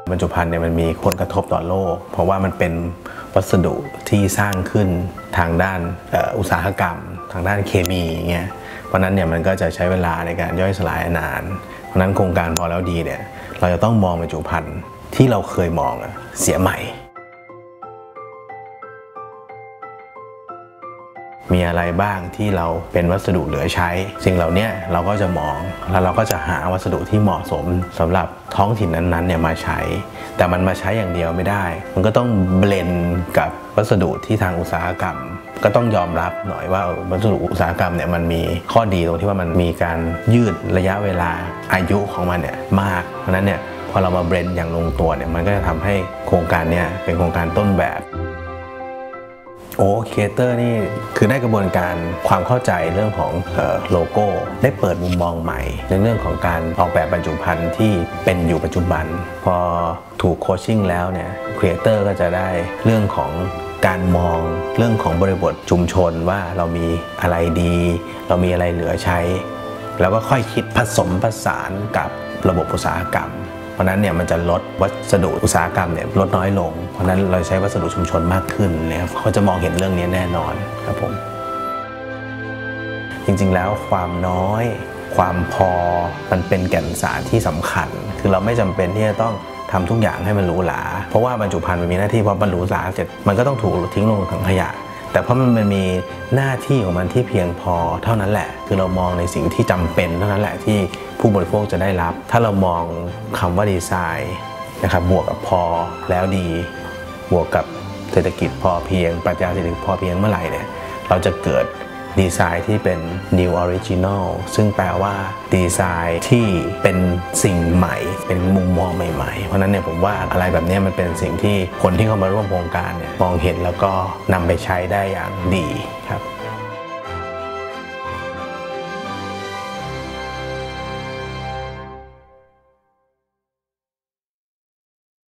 บรรจุภัณฑ์เนี่ยมันมีผลกระทบต่อโลกเพราะว่ามันเป็นวัสดุที่สร้างขึ้นทางด้านอุตสาหกรรมทางด้านเคมีเงี้ยเพราะนั้นเนี่ยมันก็จะใช้เวลาในการย่อยสลายนานเพราะนั้นโครงการพอแล้วดีเนี่ยเราจะต้องมองบรรจุภัณฑ์ที่เราเคยมองเสียใหม่มีอะไรบ้างที่เราเป็นวัสดุเหลือใช้สิ่งเหล่านี้เราก็จะมองแล้วเราก็จะหาวัสดุที่เหมาะสมสำหรับท้องถิ่นนั้นๆเนี่ยมาใช้แต่มันมาใช้อย่างเดียวไม่ได้มันก็ต้องเบลนด์กับวัสดุที่ทางอุตสาหกรรมก็ต้องยอมรับหน่อยว่าวัสดุอุตสาหกรรมเนี่ยมันมีข้อดีตรงที่ว่ามันมีการยืดระยะเวลาอายุของมันเนี่ยมากเพราะนั้นเนี่ยพอเรามาเบลนด์อย่างลงตัวเนี่ยมันก็จะทำให้โครงการเนี่ยเป็นโครงการต้นแบบครีเอเตอร์นี่คือได้กระบวนการความเข้าใจเรื่องของโลโก้ได้เปิดมุมมองใหม่ในเรื่องของการออกแบบบรรจุภัณฑ์ที่เป็นอยู่ปัจจุบันพอถูกโคชชิ่งแล้วเนี่ยครีเอเตอร์ก็จะได้เรื่องของการมองเรื่องของบริบทชุมชนว่าเรามีอะไรดีเรามีอะไรเหลือใช้แล้วก็ค่อยคิดผสมผสานกับระบบอุตสาหกรรมเพราะนั้นเนี่ยมันจะลดวัสดุอุตสาหกรรมเนี่ยลดน้อยลงเพราะนั้นเราใช้วัสดุชุมชนมากขึ้นนะครับเขาจะมองเห็นเรื่องนี้แน่นอนครับผมจริงๆแล้วความน้อยความพอมันเป็นแก่นสารที่สำคัญคือเราไม่จำเป็นที่จะต้องทำทุกอย่างให้มันหรูหราเพราะว่าบรรจุภัณฑ์มันมีหน้าที่พอมันหรูหราเสร็จมันก็ต้องถูกทิ้งลงถังขยะแต่เพราะมันมีหน้าที่ของมันที่เพียงพอเท่านั้นแหละคือเรามองในสิ่งที่จำเป็นเท่านั้นแหละที่ผู้บริโภคจะได้รับถ้าเรามองคำว่าดีไซน์นะครับบวกกับพอแล้วดีบวกกับเศรษฐกิจพอเพียงปรัชญาเศรษฐกิจพอเพียงเมื่อไหร่เนี่ยเราจะเกิดดีไซน์ที่เป็น New Original ซึ่งแปลว่าดีไซน์ที่เป็นสิ่งใหม่เป็นมุมมองใหม่ๆเพราะนั้นเนี่ยผมว่าอะไรแบบนี้มันเป็นสิ่งที่คนที่เข้ามาร่วมโครงการเนี่ยมองเห็นแล้วก็นำไปใช้ได้อย่างดีครับ